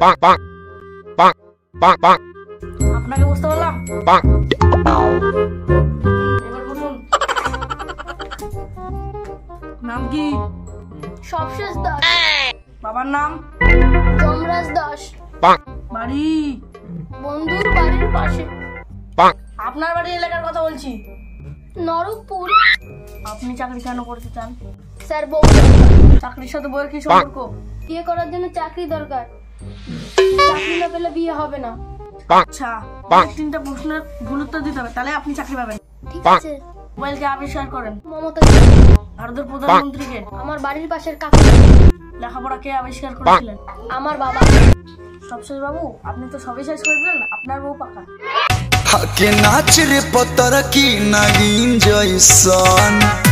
আপনাকে বুঝতে পারলাম। এবার বলুন নাম কি? সবশেষ দাস। বাবার নাম? যমরাজ দাস। বাড়ি? বন্ধুর বাড়ির পাশে। আপনার বাড়ির এলাকার কথা বলছি। নরকপুর। আপনি চাকরি কেন করতে চান? স্যার বউ চাকরির সাথে বউয়ের কি সম্পর্ক? বিয়ে করার জন্য চাকরি দরকার, চাকরি না পেলে বিয়ে হবে না। আচ্ছা, তিনটা প্রশ্নের ভুল উত্তর দিতে হবে, তাহলে আপনি চাকরি পাবেন। ঠিক আছে। মোবাইলকে আবিষ্কার করেন? মমতা ভারতের প্রধানমন্ত্রীকে? আমার বাড়ির পাশের কাকু। লেখাপড়া কে আবিষ্কার করেছিলেন? আমার বাবা। সবশেষ বাবু, আপনি তো সবই শেষ করে দিলেন, আপনার বউ পাকা। হাকে নাচ রে পতর কি নাগিন জয়সন।